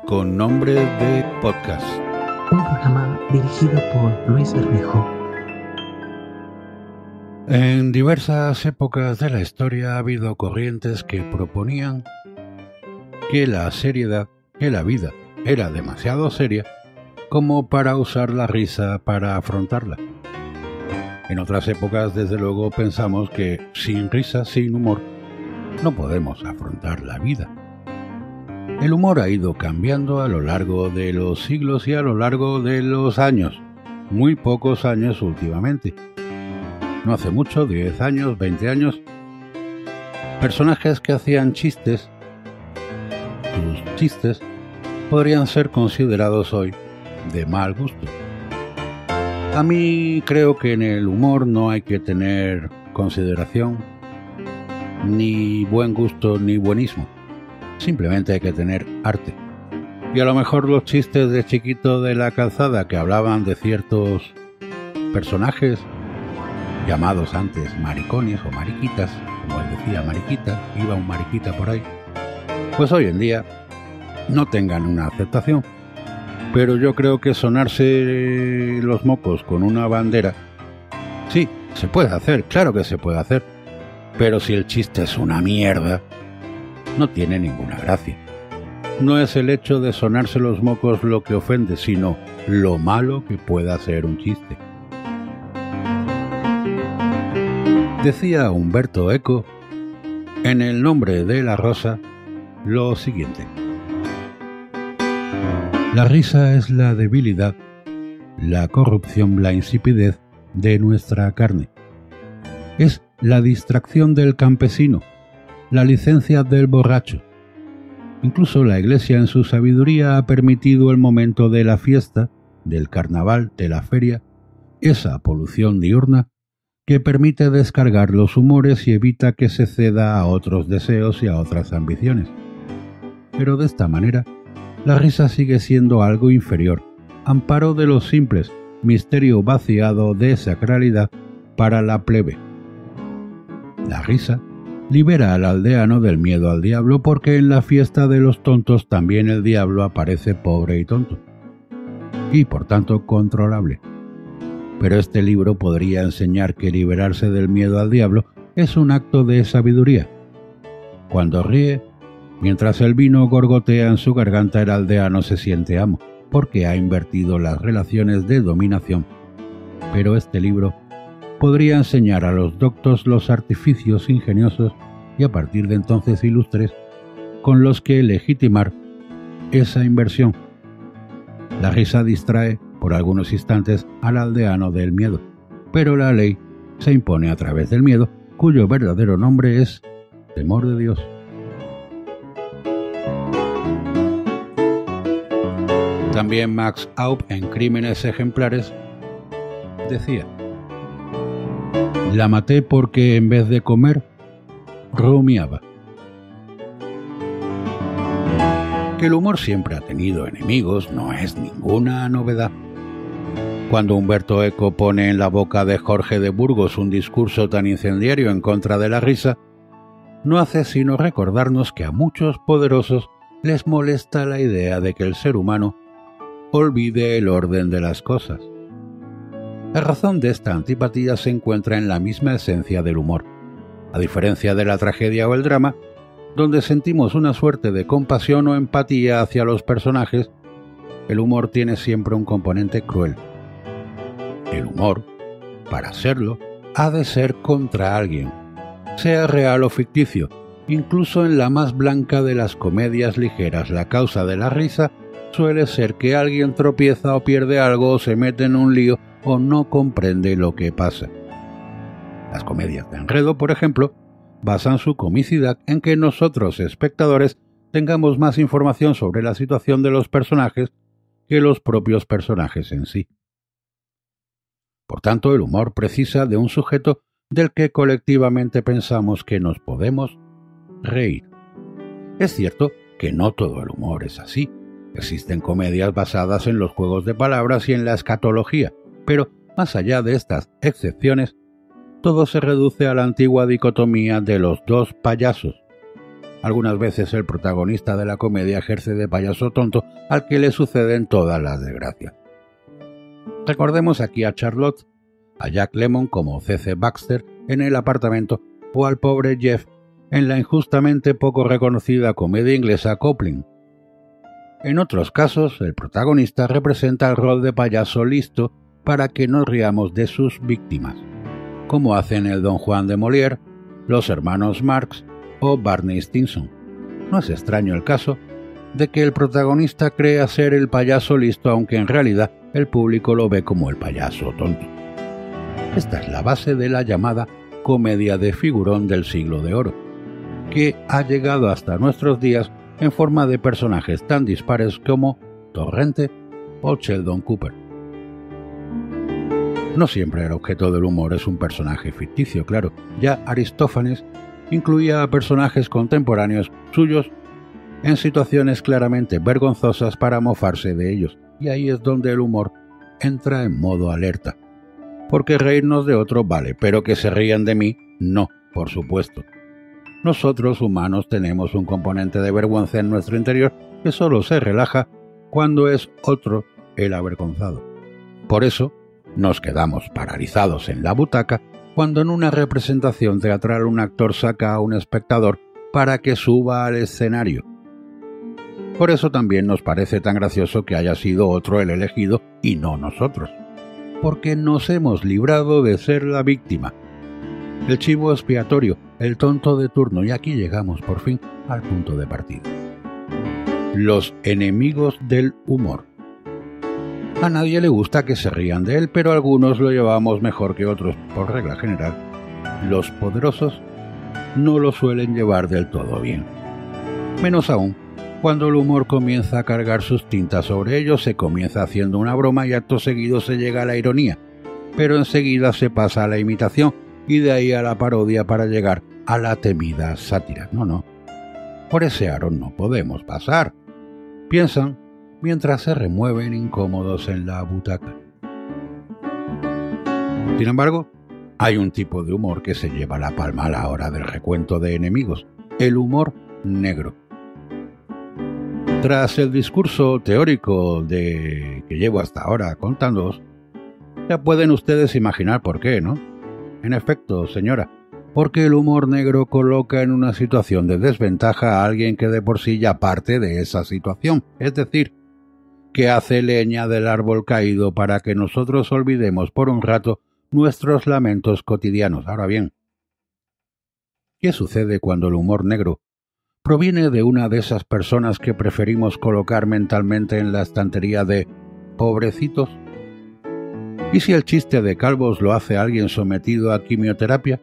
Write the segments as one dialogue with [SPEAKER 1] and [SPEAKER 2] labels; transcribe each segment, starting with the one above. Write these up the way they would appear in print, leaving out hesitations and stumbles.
[SPEAKER 1] con nombre de podcast.
[SPEAKER 2] Un programa dirigido por Luis Bermejo.
[SPEAKER 1] En diversas épocas de la historia ha habido corrientes que proponían que la vida era demasiado seria como para usar la risa para afrontarla. En otras épocas, desde luego, pensamos que sin risa, sin humor, no podemos afrontar la vida. El humor ha ido cambiando a lo largo de los siglos y a lo largo de los años, muy pocos años últimamente. No hace mucho, 10 años, 20 años, personajes que hacían chistes, sus chistes podrían ser considerados hoy de mal gusto. A mí creo que en el humor no hay que tener consideración, ni buen gusto, ni buenismo. Simplemente hay que tener arte. Y a lo mejor los chistes de Chiquito de la Calzada que hablaban de ciertos personajes llamados antes maricones o mariquitas, como él decía mariquita, iba un mariquita por ahí, pues hoy en día no tengan una aceptación. Pero yo creo que sonarse los mocos con una bandera, sí, se puede hacer, claro que se puede hacer, pero si el chiste es una mierda, no tiene ninguna gracia. No es el hecho de sonarse los mocos lo que ofende, sino lo malo que pueda ser un chiste. Decía Umberto Eco, en El nombre de la rosa, lo siguiente: la risa es la debilidad, la corrupción, la insipidez de nuestra carne. Es la distracción del campesino, la licencia del borracho. Incluso la Iglesia en su sabiduría ha permitido el momento de la fiesta, del carnaval, de la feria, esa polución diurna que permite descargar los humores y evita que se ceda a otros deseos y a otras ambiciones. Pero de esta manera, la risa sigue siendo algo inferior, amparo de los simples, misterio vaciado de sacralidad para la plebe. La risa libera al aldeano del miedo al diablo, porque en la fiesta de los tontos también el diablo aparece pobre y tonto, y por tanto controlable. Pero este libro podría enseñar que liberarse del miedo al diablo es un acto de sabiduría. Cuando ríe, mientras el vino gorgotea en su garganta, el aldeano se siente amo, porque ha invertido las relaciones de dominación. Pero este libro podría enseñar a los doctos los artificios ingeniosos y a partir de entonces ilustres con los que legitimar esa inversión. La risa distrae por algunos instantes al aldeano del miedo, pero la ley se impone a través del miedo, cuyo verdadero nombre es temor de Dios. También Max Aub, en Crímenes ejemplares, decía: la maté porque en vez de comer, rumiaba. Que el humor siempre ha tenido enemigos no es ninguna novedad. Cuando Umberto Eco pone en la boca de Jorge de Burgos un discurso tan incendiario en contra de la risa, no hace sino recordarnos que a muchos poderosos les molesta la idea de que el ser humano olvide el orden de las cosas. La razón de esta antipatía se encuentra en la misma esencia del humor. A diferencia de la tragedia o el drama, donde sentimos una suerte de compasión o empatía hacia los personajes, el humor tiene siempre un componente cruel. El humor, para serlo, ha de ser contra alguien, sea real o ficticio. Incluso en la más blanca de las comedias ligeras, la causa de la risa suele ser que alguien tropieza o pierde algo o se mete en un lío o no comprende lo que pasa. Las comedias de enredo, por ejemplo, basan su comicidad en que nosotros, espectadores, tengamos más información sobre la situación de los personajes que los propios personajes en sí. Por tanto, el humor precisa de un sujeto del que colectivamente pensamos que nos podemos reír. Es cierto que no todo el humor es así. Existen comedias basadas en los juegos de palabras y en la escatología, pero más allá de estas excepciones, todo se reduce a la antigua dicotomía de los dos payasos. Algunas veces el protagonista de la comedia ejerce de payaso tonto al que le suceden todas las desgracias. Recordemos aquí a Charlotte, a Jack Lemmon como C.C. Baxter en El apartamento o al pobre Jeff en la injustamente poco reconocida comedia inglesa Coupling. En otros casos, el protagonista representa el rol de payaso listo para que nos riamos de sus víctimas, como hacen el Don Juan de Molière, los hermanos Marx o Barney Stinson. No es extraño el caso de que el protagonista crea ser el payaso listo, aunque en realidad el público lo ve como el payaso tonto. Esta es la base de la llamada comedia de figurón del siglo de oro, que ha llegado hasta nuestros días en forma de personajes tan dispares como Torrente o Sheldon Cooper. No siempre el objeto del humor es un personaje ficticio, claro. Ya Aristófanes incluía a personajes contemporáneos suyos en situaciones claramente vergonzosas para mofarse de ellos, y ahí es donde el humor entra en modo alerta. Porque reírnos de otro vale, pero que se rían de mí, no, por supuesto. Nosotros humanos tenemos un componente de vergüenza en nuestro interior que solo se relaja cuando es otro el avergonzado. Por eso, nos quedamos paralizados en la butaca cuando en una representación teatral un actor saca a un espectador para que suba al escenario. Por eso también nos parece tan gracioso que haya sido otro el elegido y no nosotros, porque nos hemos librado de ser la víctima, el chivo expiatorio, el tonto de turno, y aquí llegamos por fin al punto de partida. Los enemigos del humor. A nadie le gusta que se rían de él, pero algunos lo llevamos mejor que otros. Por regla general, los poderosos no lo suelen llevar del todo bien. Menos aún, cuando el humor comienza a cargar sus tintas sobre ellos, se comienza haciendo una broma y acto seguido se llega a la ironía, pero enseguida se pasa a la imitación y de ahí a la parodia para llegar a la temida sátira. No, por ese aro no podemos pasar, piensan mientras se remueven incómodos en la butaca. Sin embargo, hay un tipo de humor que se lleva la palma a la hora del recuento de enemigos, el humor negro. Tras el discurso teórico que llevo hasta ahora contándoos, ya pueden ustedes imaginar por qué, ¿no? En efecto, señora, porque el humor negro coloca en una situación de desventaja a alguien que de por sí ya parte de esa situación, es decir, que hace leña del árbol caído para que nosotros olvidemos por un rato nuestros lamentos cotidianos. Ahora bien, ¿qué sucede cuando el humor negro proviene de una de esas personas que preferimos colocar mentalmente en la estantería de pobrecitos? ¿Y si el chiste de calvos lo hace alguien sometido a quimioterapia?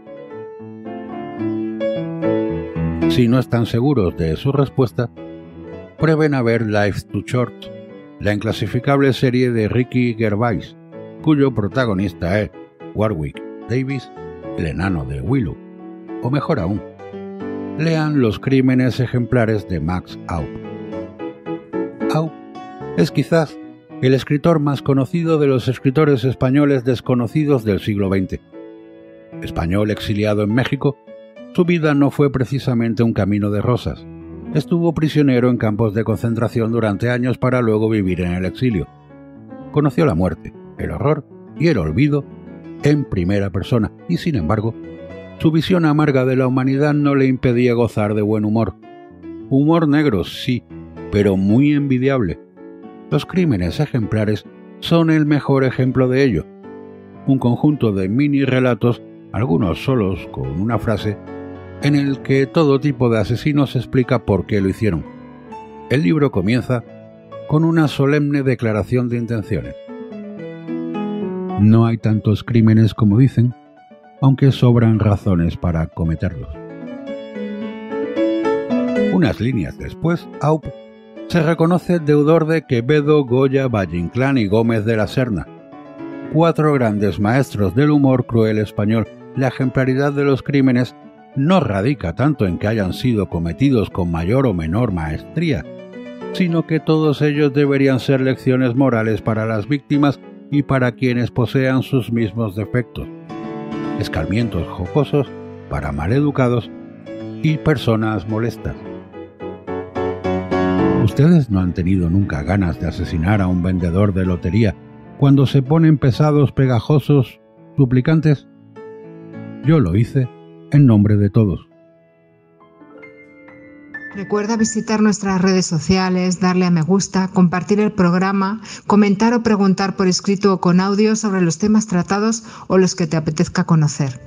[SPEAKER 1] Si no están seguros de su respuesta, prueben a ver Life's Too Short, la inclasificable serie de Ricky Gervais, cuyo protagonista es Warwick Davis, el enano de Willow. O mejor aún, lean Los crímenes ejemplares de Max Aub. Aub es quizás el escritor más conocido de los escritores españoles desconocidos del siglo XX. Español exiliado en México, su vida no fue precisamente un camino de rosas. Estuvo prisionero en campos de concentración durante años para luego vivir en el exilio. Conoció la muerte, el horror y el olvido en primera persona y, sin embargo, su visión amarga de la humanidad no le impedía gozar de buen humor. Humor negro, sí, pero muy envidiable. Los crímenes ejemplares son el mejor ejemplo de ello. Un conjunto de mini relatos, algunos solos con una frase, en el que todo tipo de asesinos explica por qué lo hicieron. El libro comienza con una solemne declaración de intenciones. No hay tantos crímenes como dicen, aunque sobran razones para cometerlos. Unas líneas después, Aub se reconoce deudor de Quevedo, Goya, Valle-Inclán y Gómez de la Serna, 4 grandes maestros del humor cruel español. La ejemplaridad de los crímenes no radica tanto en que hayan sido cometidos con mayor o menor maestría, sino que todos ellos deberían ser lecciones morales para las víctimas y para quienes posean sus mismos defectos, escarmientos jocosos para maleducados y personas molestas. ¿Ustedes no han tenido nunca ganas de asesinar a un vendedor de lotería cuando se ponen pesados, pegajosos, suplicantes? Yo lo hice en nombre de todos.
[SPEAKER 3] Recuerda visitar nuestras redes sociales, darle a me gusta, compartir el programa, comentar o preguntar por escrito o con audio sobre los temas tratados o los que te apetezca conocer.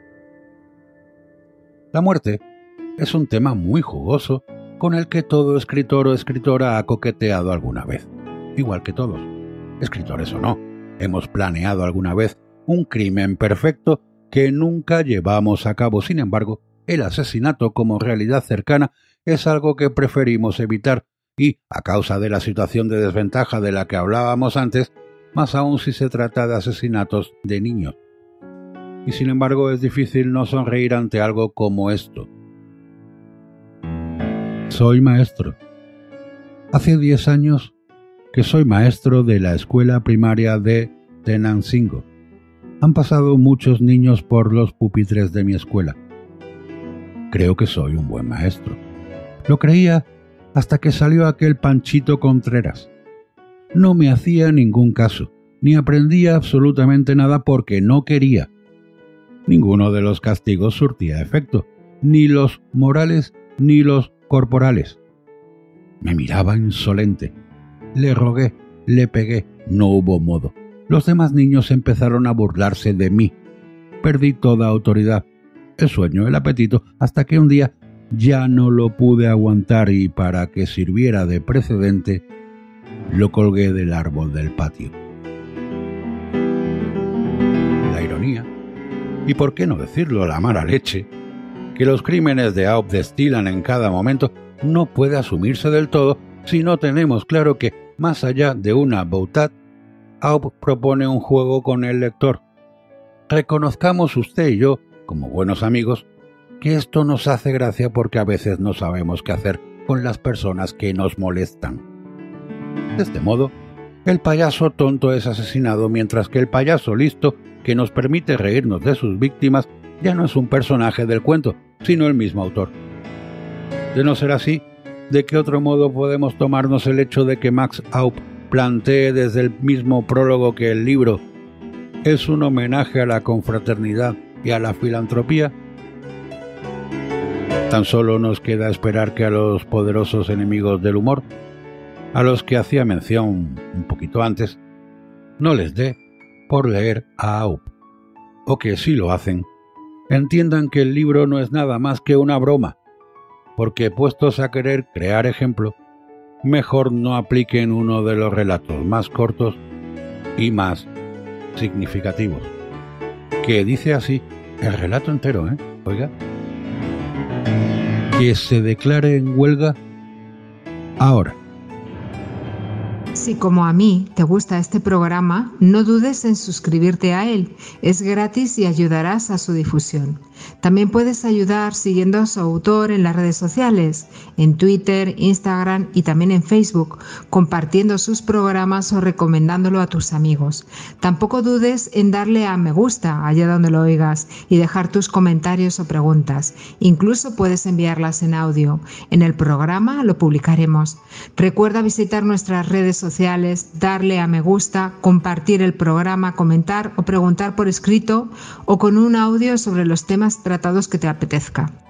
[SPEAKER 1] La muerte es un tema muy jugoso con el que todo escritor o escritora ha coqueteado alguna vez. Igual que todos, escritores o no, hemos planeado alguna vez un crimen perfecto que nunca llevamos a cabo. Sin embargo, el asesinato como realidad cercana es algo que preferimos evitar y, a causa de la situación de desventaja de la que hablábamos antes, más aún si se trata de asesinatos de niños. Y sin embargo es difícil no sonreír ante algo como esto. Soy maestro. Hace 10 años que soy maestro de la escuela primaria de Tenancingo. Han pasado muchos niños por los pupitres de mi escuela. Creo que soy un buen maestro. Lo creía hasta que salió aquel Panchito Contreras. No me hacía ningún caso, ni aprendía absolutamente nada porque no quería. Ninguno de los castigos surtía efecto, ni los morales ni los corporales. Me miraba insolente. Le rogué, le pegué, no hubo modo. Los demás niños empezaron a burlarse de mí. Perdí toda autoridad, el sueño, el apetito, hasta que un día ya no lo pude aguantar y, para que sirviera de precedente, lo colgué del árbol del patio. La ironía, y por qué no decirlo, la mala leche, que los crímenes de Aub destilan en cada momento, no puede asumirse del todo si no tenemos claro que, más allá de una boutade, Aub propone un juego con el lector. Reconozcamos usted y yo, como buenos amigos, que esto nos hace gracia porque a veces no sabemos qué hacer con las personas que nos molestan. De este modo, el payaso tonto es asesinado, mientras que el payaso listo, que nos permite reírnos de sus víctimas, ya no es un personaje del cuento, sino el mismo autor. De no ser así, ¿de qué otro modo podemos tomarnos el hecho de que Max Aub plantee desde el mismo prólogo que el libro es un homenaje a la confraternidad y a la filantropía? Tan solo nos queda esperar que a los poderosos enemigos del humor, a los que hacía mención un poquito antes, no les dé por leer a Aub, o que si lo hacen, entiendan que el libro no es nada más que una broma, porque puestos a querer crear ejemplo, mejor no apliquen uno de los relatos más cortos y más significativos. Que dice así el relato entero, Oiga. Que se declare en huelga ahora.
[SPEAKER 3] Si como a mí te gusta este programa, no dudes en suscribirte a él. Es gratis y ayudarás a su difusión. También puedes ayudar siguiendo a su autor en las redes sociales, en Twitter, Instagram y también en Facebook, compartiendo sus programas o recomendándolo a tus amigos. Tampoco dudes en darle a me gusta allá donde lo oigas y dejar tus comentarios o preguntas. Incluso puedes enviarlas en audio. En el programa lo publicaremos. Recuerda visitar nuestras redes sociales, darle a me gusta, compartir el programa, comentar o preguntar por escrito o con un audio sobre los temas tratados que te apetezca.